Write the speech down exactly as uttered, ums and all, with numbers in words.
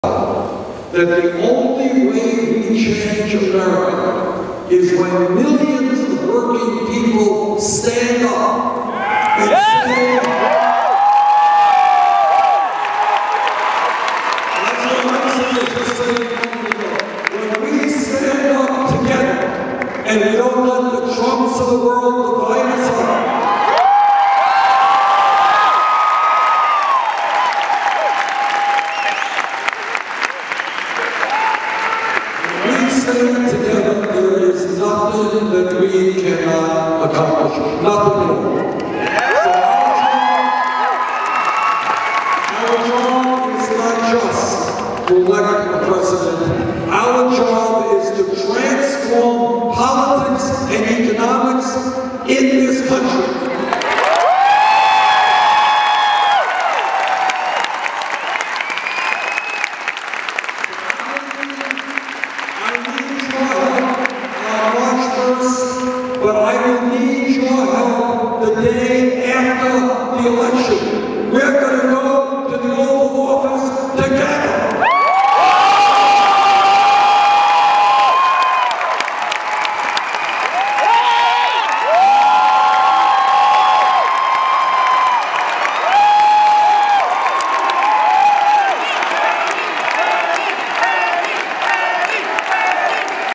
that the only way we change America is when millions of working people stand up and say, that's what I'm saying, just saying a moment ago. When we stand up together and we don't let the Trumps of the world divide us up, stand together, there is nothing that we cannot accomplish. Nothing more. So our job is not just to elect a president. Our job is to transform politics and economics in this country.